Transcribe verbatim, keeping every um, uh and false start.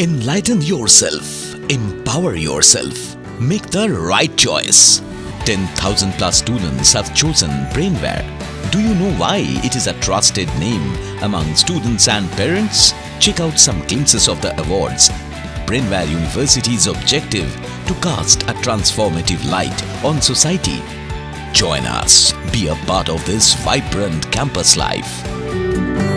Enlighten yourself, empower yourself, make the right choice. ten thousand plus students have chosen Brainware. Do you know why it is a trusted name among students and parents? Check out some glimpses of the awards. Brainware University's objective to cast a transformative light on society. Join us, be a part of this vibrant campus life.